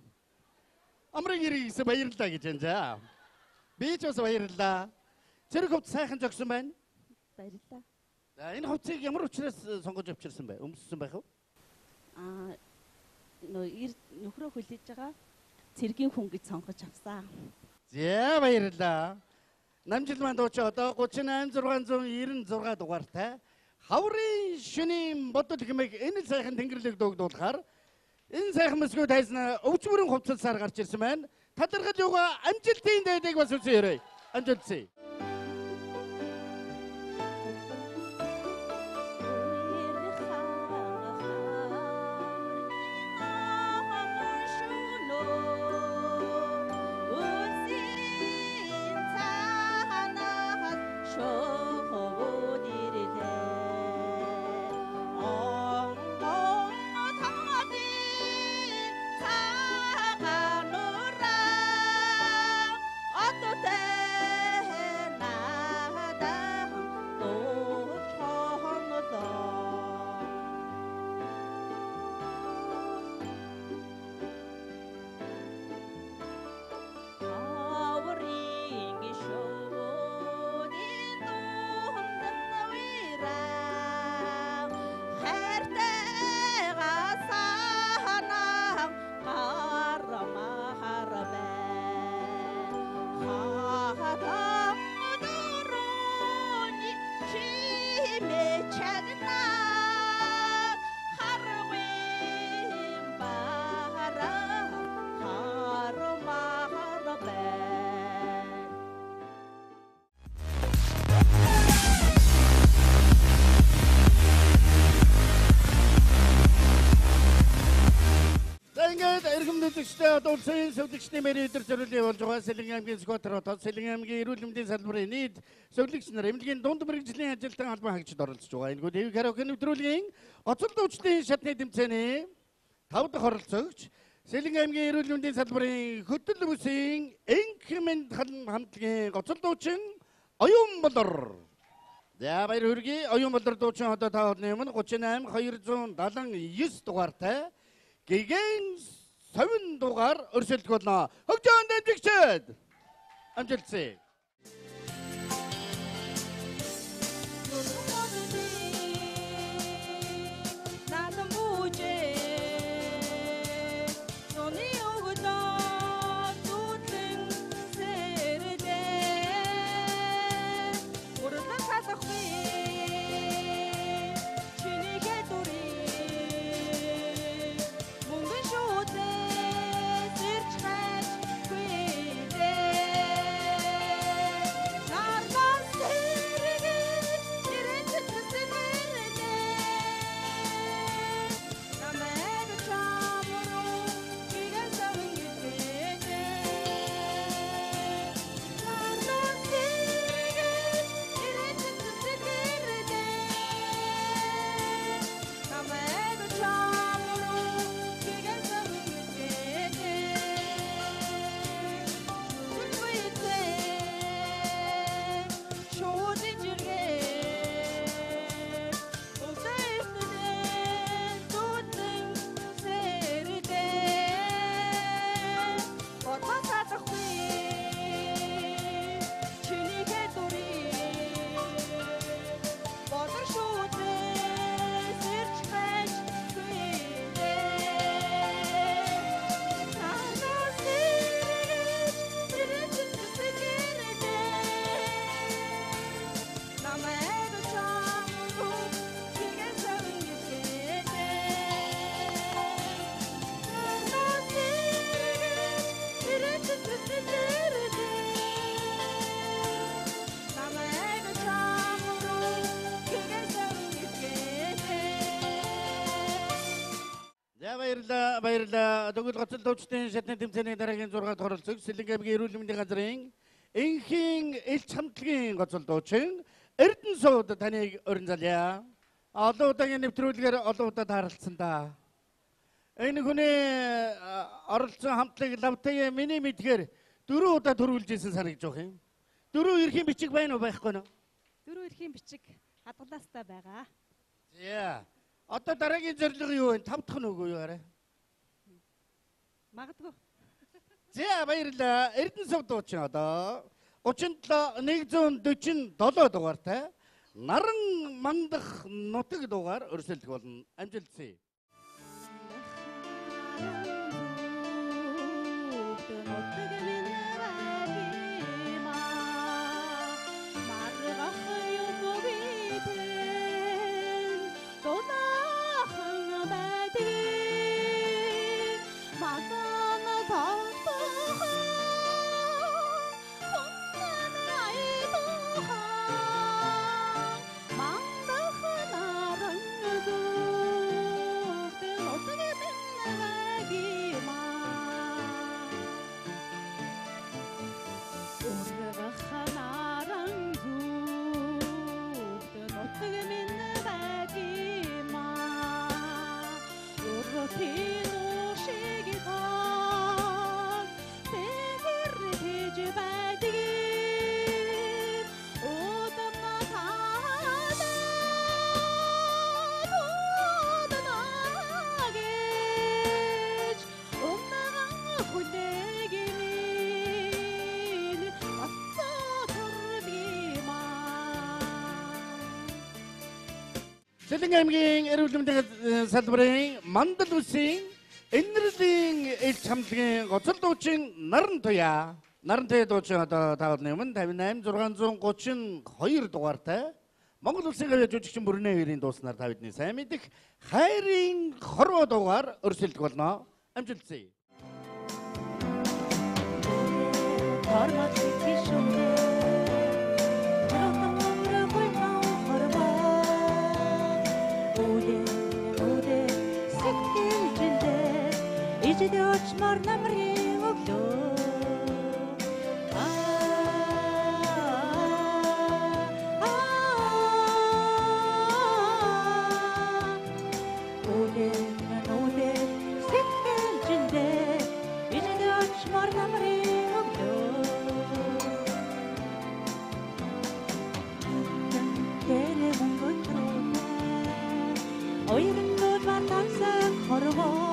S1: Амрын ирээ гэсэн баярлалаа гэж байна. За. Би ч бас баярлалаа. Цэрэг хувцас сайхан зогсон байна.
S3: Баярлалаа.
S1: За энэ хувцсыг ямар учраас сонгож авчирсан бэ? Өмссөн байх уу?
S3: Нөхрөө хүлээж байгаа цэргийн хүн гэж сонгож авсан.
S1: За баярлалаа. Намжилмаа дууч одоо 38696 дугаартай хаврын шөнийн бодол хэмээх энэ сайхан тэнгэрлэг дуугдуулахаар энэ сайхан мэсгүүд хайснаа өвчмөрөн хувцасаар гарч ирсэн байна. Талархаж юугаа амжилтын дайдыг бас үсээрэй. Амжилтсэ. Эргэмнэлэгчтэй улсын зөвлөгчдийн мэрийн өдөр зориулын болж байгаа Сэлэнг аймгийн Скватер хотод Сэлэнг аймгийн эрүүл мэндийн салбарын нийт зөвлөгч нар эмнэлгийн дунд мэрэгжлийн ажилтан албан хаагчид оролцож байгаа. Энэгүй дэв караоке нэвтрүүлгийн гоцол дуучлалын шатны тэмцээний 5 дахь оролцогч Сэлэнг аймгийн эрүүл мэндийн салбарын хөтөл бүсийн Энхмэнд хамтлагийн гоцол дуучин Оюун Болор. За баяр хүргэе. Оюун Болор дуучин одоо та бүхний өмнө 38279 дугаартай гэгэн 50 дугаар өрсөлдөх болно. Хөгжөөнд амжилтчид. Амжилтсэ. баярлалаа. Тэгвэл гоцол дуучдын шатны тэмцээний дараагийн 6 оролцогч Сэлэнгэ аймгийн эрүүл мэндийн газрын энхийн элч хамтлагийн гоцол дуучин Эрдэнэ сууд таныг өрн залъя. Одоо удаагийн нэвтрүүлгээр олон удаа тааралцсан да. Энэ хүний оролцсон хамтлаг лавтай миний мэдгээр 4 удаа төрүүлж исэн санагдж байгаа юм. 4 эрхийн бичиг байна уу байхгүй нь?
S5: 4 эрхийн бичиг хадгалаастай байгаа.
S1: За. Одоо дараагийн зорилго юу вэ? 5 дахь нь үгүй юу арай?
S5: Магадгүй.
S1: За баярлалаа. Эрдэнэ сууд дуучин одоо 37 147 дугаартай наран мандах нутаг дугаар өрсөлдөх болно. Амжилтсэ. Сэлэнгэ аймгийн эрүүл мэндийн салбарын мандал үсийн энерлийн элч хамтлагийн гоцол дуучин Наран Туяа. Наран Туяа дуучин одоо таавал нэмэн 58 632 дугаартай Монгол Улсын гавьяа жүжигчин бүрнээ хоёрын дууснаар та бидний сайн мэдих хайрын хорвоо дугаар өрсөлдөх болно. Амжилтсэ.
S8: Ичдёчмар намрын өглөө Нүдэн сэтгэлжиндээ ичдёчмар намрын өглөө Тэне мөнгөтрөө Ойрын дуудлаар тансаг хорвоо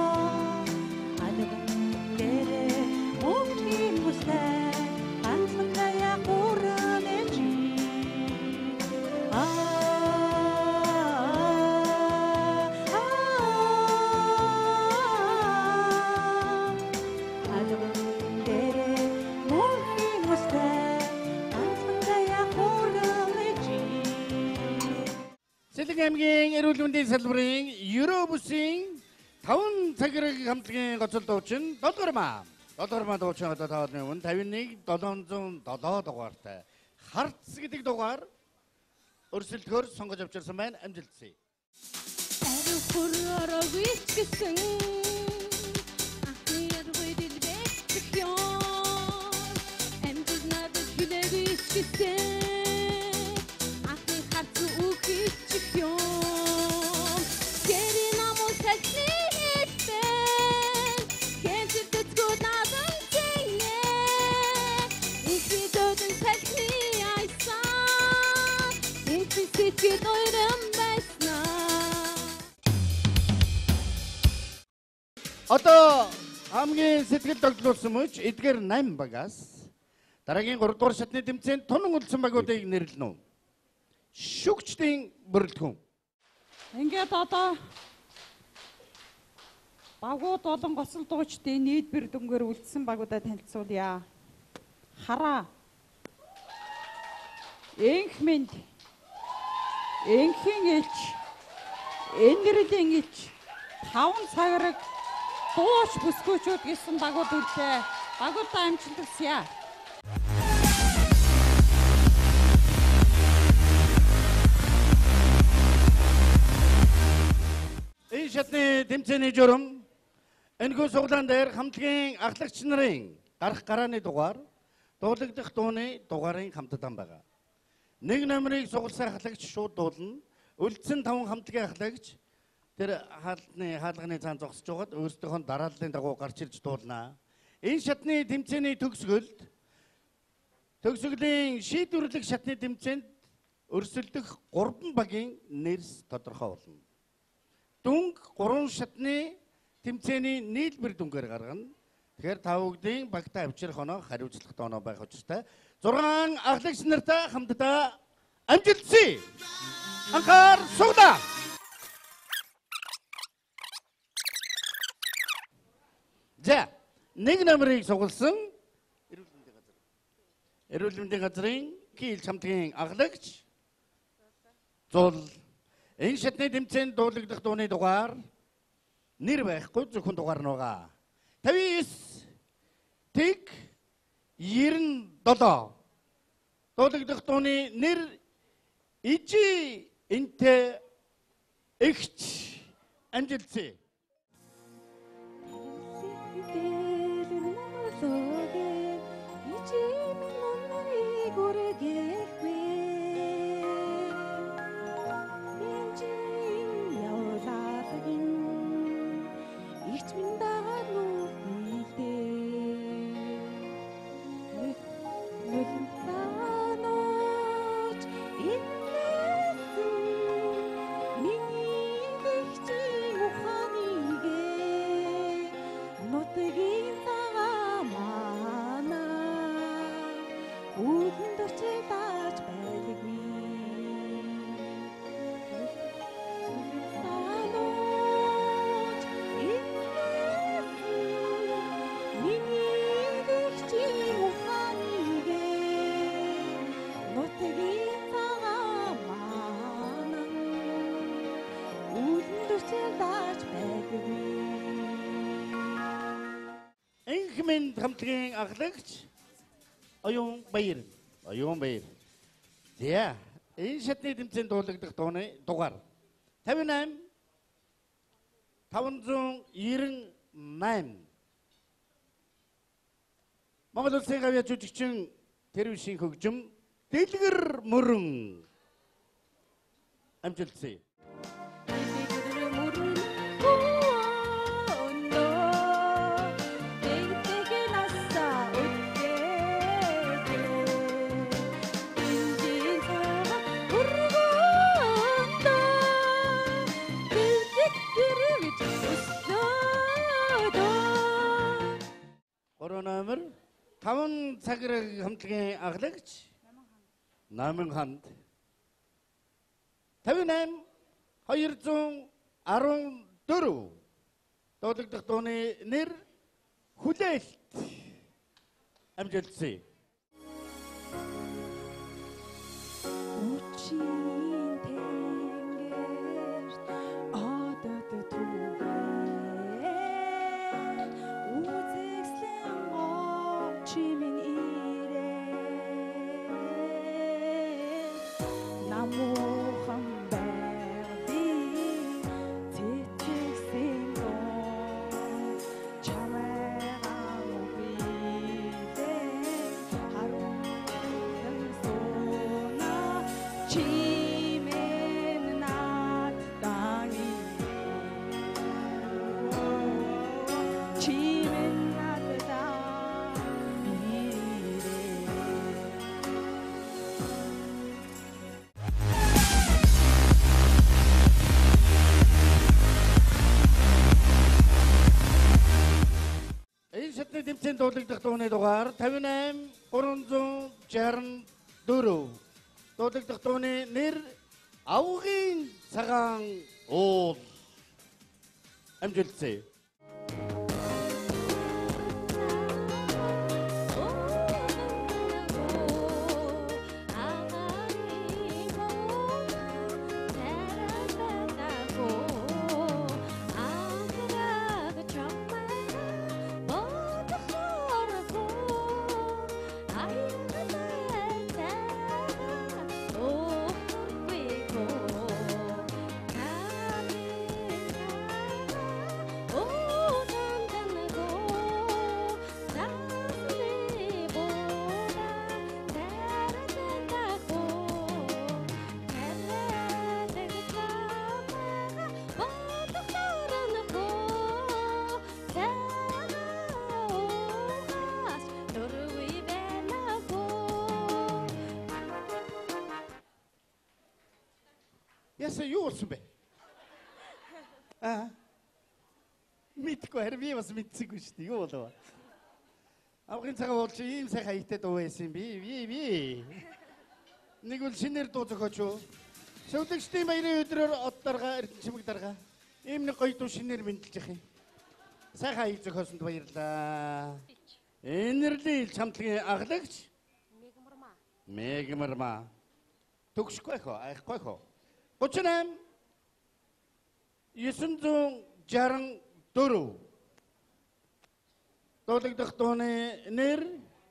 S1: Сэлэнгэ аймгийн эрүүл мэндийн салбарын Ерөө бүсийн 5 цагираг хамтлагийн гоцол дуучин Долгормаа. Долгормаа дуучин одоо таад нэмэн 51 707 дугаартай Харц гэдэг дугаар өрсөлдөхөөр сонгож авчирсан байна. Амжилтсэ.
S4: Ариу хөрөөрөө гэсэн ахны яргүй дэлбэх ёо эмдэр надад хүлээгүй гэсэн ахны харц үхчих ёо гэрийн намуу сэлний хэлбэн кэнцэр тэцгүүд надан зэе ихи дөдөн сэлний айсан инхи сэтгэл ойрон байснаа.
S1: Одоо хамгийн сэтгэл тогтлуулсан мөч эдгээр 8 багаас дараагийн 3 дугаар шатны тэмцээнд тунан үлдсэн багуудыг нэрлэнэ. Шүгчдийн бүрэлдэхүүн.
S5: Ингээд одоо багууд болон гоцол дуучдын нийлбэр дүнгээр үлдсэн багуудаа танилцуулъя. Хараа. Энхмэнд. Энхийн элч. Энерлийн элч. 5 цагираг дууч бүсгүүчүүд гэсэн багууд үлдээ. Багуудаа амжилт хүсье.
S1: Энэ шатны тэмцээний журам Энэхүү суглаан дээр хамтлагийн ахлагч нарын гарах гарааны дугаар дуулагдах дууны дугаарын хамтдан байгаа. Нэг номерыг сугалсан ахлагч шууд дуулна. Үлдсэн 5 хамтлагийн ахлагч тэр хаалганы цаан зогсож байгаад өөрсдийнхөө дарааллын дагуу гарч ирж дуулнаа. Энэ шатны тэмцээний төгсгөлийн шийдвэрлэх шатны тэмцээнд өрсөлдөх 3 багийн нэрс тодорхой болно. Дүнг 3 шатны тэмцээний нийлбэр дүнгээр гаргана. Тэгэхээр та бүгдийн багтаа авчрах оноо хариуцлагатай оноо байх учиртай 6 ахлагч нартай хамтдаа амжилтсий. Анхаар суглаа. За, нэг номерыг сугалсан эрүүл мэндийн газрын кийл хамтгийн ахлагч зул энэ шатны тэмцээнд дуулагдах дууны дугаар нэр байхгүй зөвхөн дугаар нь байгаа. 59 тэг 97 дуулагдах дууны нэр ижи энтэй эгч амжилтсий. Энхмэн хамтлагийн ахлагч Оюун Баяр. За, энэ шатны тэмцээнд дуулагдах дууны дугаар 58 598. Монгол Улсын гавьяа жүжигчин Тэрвшин хөгжим Дэлгэр мөрөн амжилтсий. Номер 5 цаграг хамтлагийн ахлагч Намын ханд 58 214 дуулагдах дууны нэр Хүлээлт амжилтсий. Тэмцээнд дуулагдах дууны дугаар 58 364 дуулагдах дууны нэр Авгын цагаан уул амжилтсий. Ясаа юу болсон бэ? Мэдгүй харин би бас мэдсэггүй шүү дээ. Юу болов? Авгын цагаан уулч ийм сайхан хаятай дуу байсан би. Нэг үл шинээр дуу зохиоч юу? Шөвлөгчдийн баярын өдрөөр од дарга эрдэнэ чимэг дарга. Ийм нэг гоё дуу шинээр мэдлж явах юм. Сайхан хаяг зохиосонд баярлалаа. Энерлийн хамтлагийн аглагч Мегмарма. Төгсөхгүй айхгүй хоо. 38 964 Дуулагдах дууны нэр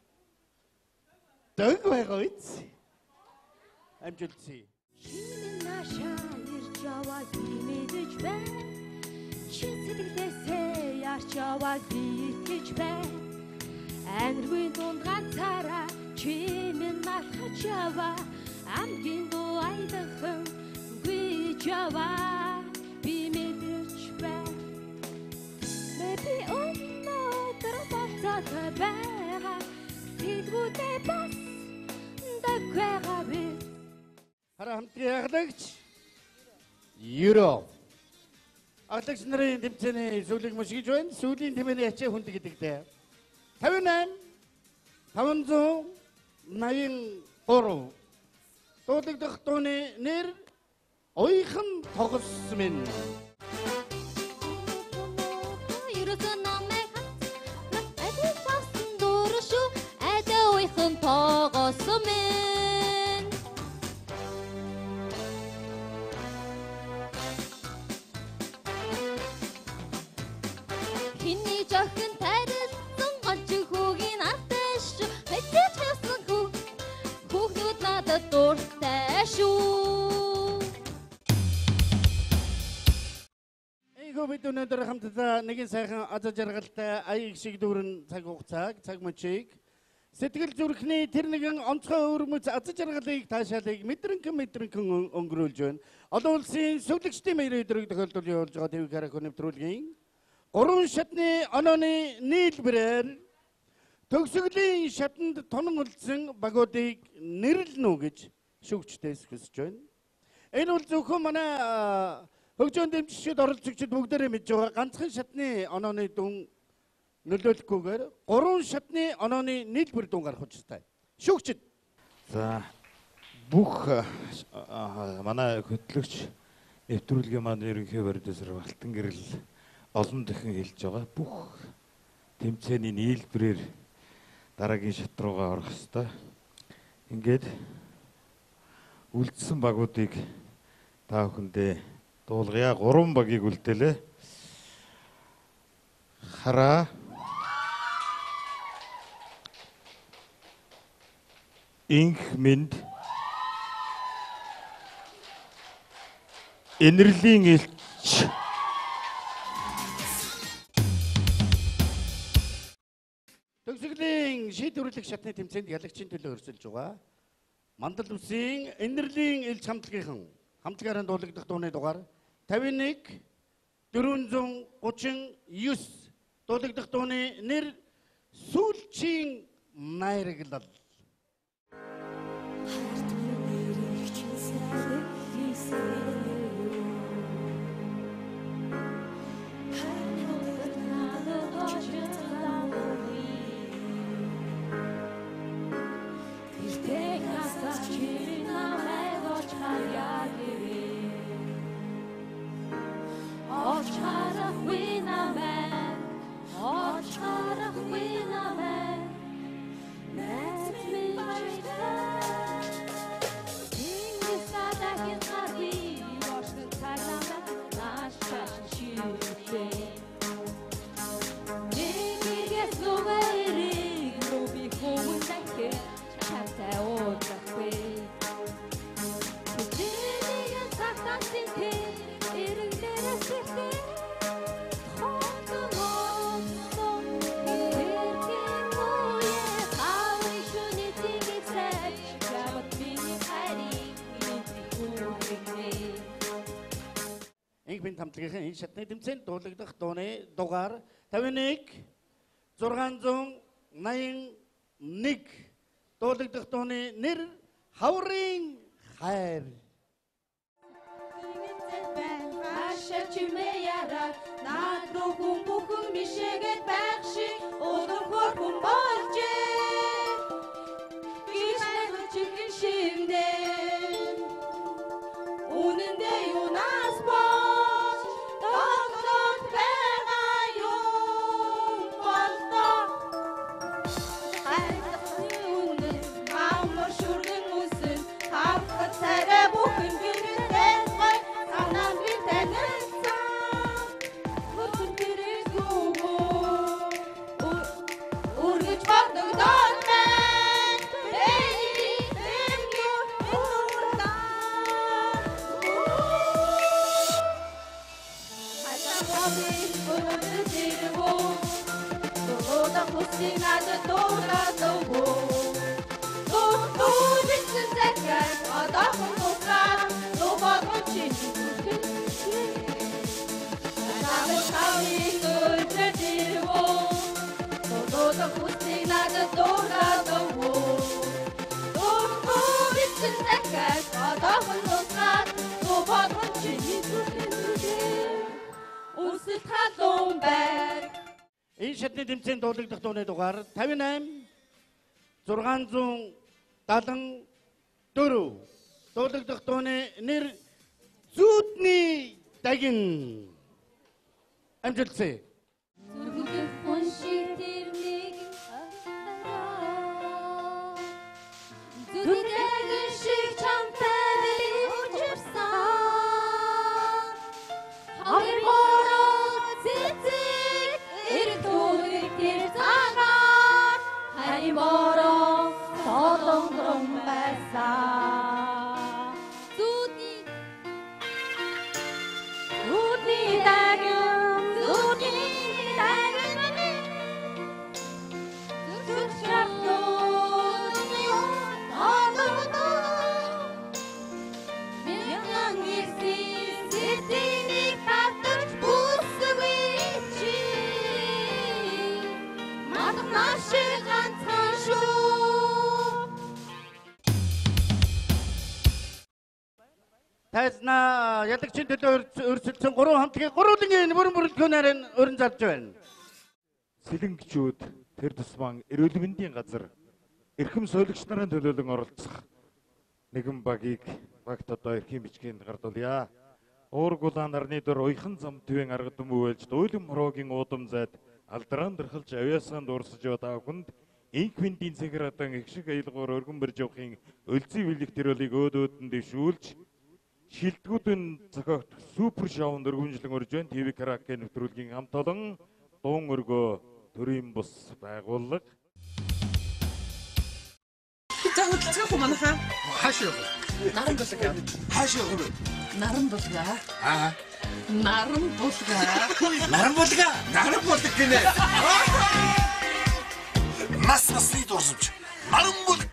S1: Дог байгаа үз. Амжилтсий.
S4: Шинэ нашаа ирж яваа гимэдэж байна. Чи сэтгэлээсээ ярч яваа гитэж байна. Аниргүй дунд ганцаараа чимэн малхаж яваа. Амгийн дуу айдахан гүйж яваа. Би мэдэж байна. Maybe өнөөдөр болцоод байгаа. Тэдгүүтэй бас дагвага би.
S1: Хараа хамтгийн аглагч Евро. Аглагч нарын тэмцээний сүүлийн мөшгиж байна. Сүүлийн тэмцээний ачаа хүнд гэдэгтэй. 58 583 Дуулагдах дууны нэр Уйхан тогс минь.
S4: Ерөөсөн намайг адил шавсан дууршуу адил уйхан тогос минь. Хиний жохин тарилсан гончин хүүгийн арташ мэдээж хасан хүүхнүүд надад дуртай шүү.
S1: Бид өнөөдөр хамтдаа нэгэн сайхан аз жаргалтай аяг шиг дүүрэн цаг хугацааг, цаг мөчийг сэтгэл зүрхний тэр нэгэн онцгой өвөрмөц аз жаргалыг таашаалыг мэдрэнхэн өнгөрүүлж байна. Олон улсын сувлагчдын баярын өдрийг тохиолдуулж явуулж байгаа ТV Карако нэвтрүүлгийн 3 шатны онооны нийлбэрээр төгсгөлийн шатанд тонон үлдсэн багуудыг нэрлэнэ үү гэж шүүгчдээс хүсэж байна. Энэ бол зөвхөн манай хөгжөөнд дэмжигчид оролцогчид бүгдээрээ мэдж байгаа ганцхан шатны онооны дүн нөлөөлөхгүйгээр 3 шатны онооны нийлбэр дүн гарах учиртай. Шүүгчид.
S7: За бүх манай хөтлөгч нэвтрүүлгийн маань ерөнхий продюсер Балтан гэрэл олон дахин хэлж байгаа бүх тэмцээний нийлбэрээр дараагийн шат руугаа орох ёстой. Ингээд үлдсэн багуудыг та бүхэндээ дуулгая. 3 багийг үлдээлээ. Хараа. Инх минь. Энерлийн элч.
S1: Төгсгөлийн шийдвэрлэх шатны тэмцээнд ялагчийн төлөө өрсөлж байгаа. Мандал үсгийн энерлийн элч хамтлагийнхан хамтлагаараа дуулагдах дууны дугаар 51 439 дуулагдах дууны нэр Сүүлчийн найраглал. Хамтлагийн энэ шатны тэмцээнд дуулагдах дууны дугаар 51 681 дуулагдах дууны нэр Хаврын хайр.
S4: шачимээ яраа наад руу хүн бүхэн мишээгээд байх шиг өдөрхөр хүн болжээ бишээ чихэн шивнээ үнэндээ юунаас бош тогтоод байгаа юм болдоо хайрцагны үнэ амар шүргэн үсэн хавхад царай бүхэн гэрэлтэй гой санаа би танилцсан бүхэн тэрэг үргэж бодогдоод байна Үсэл халуун байр
S1: Энэ шатны тэмцээнд дуулагдах дууны дугаар 58 674 дуулагдах дууны нэр Зүудний дагин амжилтсэ
S4: Зүрхгэх хүн шийдэрнийг Зүрхгэх шиг чамтай учирсан Хавар бороо цэцэг эрдүүрэг тэр цагаар Хай бороо солонгорон байсан Зүудний дагин Зүудний дагин Зүрх шахтууны Мянган ирсэн сэтгэлийг татаж бүсгүй чи Матнаш ганцхан шүү
S1: Тайзна ялагчийн төлөө өрсөлдсөн 3 хамтлагийн гурван бүрэн бүрэлдэхүүнээр өрн зарж байна.
S7: Сэлэнгчүүд тэр тусман эрүүл мэндийн газар эрхэм соёлогч нарын төлөөлөн оролцох нэгэн багт одоо эрхийн бичгийн гардуулъя. Уур гулаан нарны дор уйхан зам твэн арга түм үйлж дуйлам хороогийн уудам зайд алдаран дэрхэлж авьяасаа дуурсаж байгаа хүнд инх виндийн цэградан их шиг аялгуур өргөн барьж явахын өлзий вилэг төрөлийг өөдөөдөн дэвшүүлж шилдэгүүдэн зохиогт супер шоунд өргөмжлөн өрж байна. ТV Караоке нэвтрүүлгийн хамт олон дуун өргөө төрийн бус байгууллага.
S9: За хөдөлгөөн хүмүүс манайхаа
S10: Хаашаа явах вэ?
S9: наран булгаа.
S10: Хаашаа явах вэ?
S9: Наран булгаа.
S10: Аа.
S9: Наран булгаа.
S10: Наран булгаа. Наран булга гинэ. Нас насны дурсамж. Наран булг.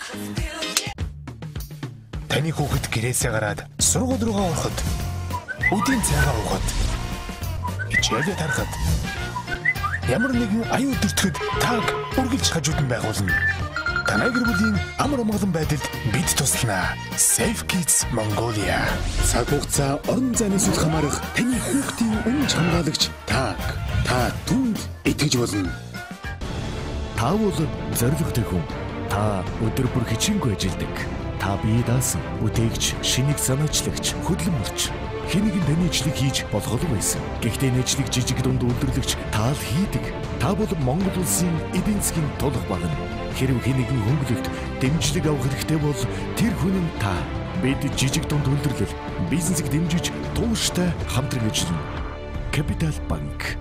S11: Таны хүүхэд гэрээсээ гараад сургууль руугаа ороход өдийн цайгаа уухад хичээлээ тарахад ямар нэгэн аюул төртгөд тааг үргэлж хажууд нь байгуулна. Танай гэр бүлийн амар амгалан байдалд бид туслана. Safe Kids Mongolia. Цаг хугацаа орон зайны сүлх хамаарах таны хүүхдийн үнэ хамгаалагч тааг. Та түнд итгэж болно. Та бол зоригтой хүн. Та өдөр бүр хичээнгүй ажилладаг. Та бие даасан, бүтээгч, шинийг санаачлагч, хөдөлмөрч. Хэнийг таны ижлэг хийж болох байсан. Гэхдээ нэжлэг жижиг дунд үйлдвэрлэгч таал хийдэг. Та бол Монгол улсын эдийн засгийн тулах баг нь. Хэрв хэнийгэн хөнгөлөлт дэмжлэг авах хэрэгтэй бол тэр хүн нь та. Бид жижиг дунд үйлдвэрлэл, бизнесийг дэмжиж тууштай хамтран ажиллана. Capital Bank.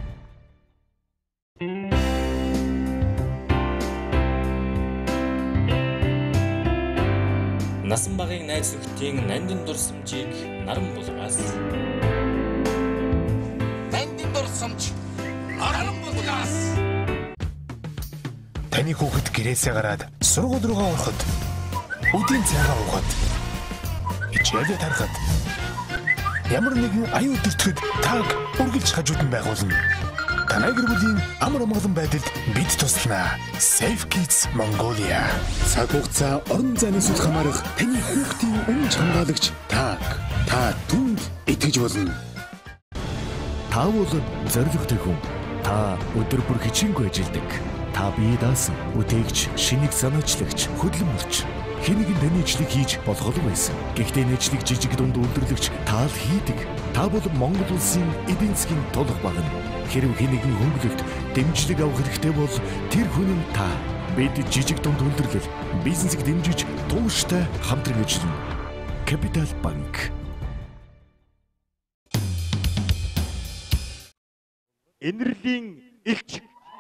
S12: Насан багын найз нөхдийн нандин дурсамжийг наран булгаас.
S10: Нандин дурсамж. Наран булгаас.
S11: Таны хүүхэд гэрээсээ гараад сургууль руугаа ороход өдийн цайгаа уухад хичээлээ тарахад ямар нэгэн аюул төртгөд тааг үргэлж хажууд нь байгуулна. Танай гэр бүлийн амар амгалан байдалд бид туслана. Safe Kids Mongolia. Цаг хугацаа орон зайны сүлх хамаарах таны хүүхдийн үнэ хамгаалагч тааг. Та түнд итгэж болно. Та бол зоригтой хүн. Та өдөр бүр хичээнгүй ажилдаг. Та бие даасан, үтээгч, шинийг санаачлагч, хөдөлмөрч. Хэнийг таны ижлэг хийж болох байсан. Гэхдээ нэжлэг жижиг дунд үйлдвэрлэгч таал хийдэг. Та бол Монгол улсын эдийн засгийн тулах баг нь. Хэрэв хэнийгэн хөнгөлөлт дэмжлэг авах хэрэгтэй бол тэр хүн нь та. Бид жижиг дунд үйлдвэрлэл, бизнесийг дэмжиж тууштай хамтран ажиллана. Capital Bank.
S7: Энерлийн элч.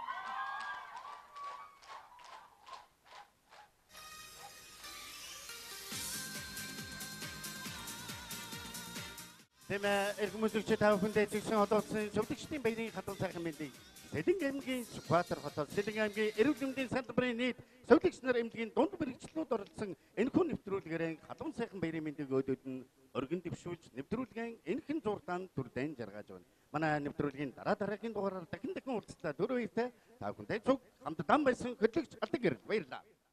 S1: Тэмээ эргэмүүлэгч та бүхэндээ зөвсөн одооцсон зөвлөгчдийн баярын хатан сайхан мэндийг Сэлэнг аймгийн Сүхбаатар хотод Сэлэнг аймгийн эрүүл мэндийн салбарын нийт зөвлөгч нар эмнэлгийн дунд мэргэжлүүд оролцсон энэхүү нэвтрүүлгээрээ халуун сайхан баярын мэндийг өдөөд нь өргөн дэвшүүлж нэвтрүүлгийн энэхэн зурдаан дүрдэн жаргаж байна. Манай нэвтрүүлгийн дараагийн дугаараар дахин уулзлаа. Дөрөв үетэй та бүхэндээ зөв хамтдаа байсан хөтлөгч алдаг гэрэл баярлалаа.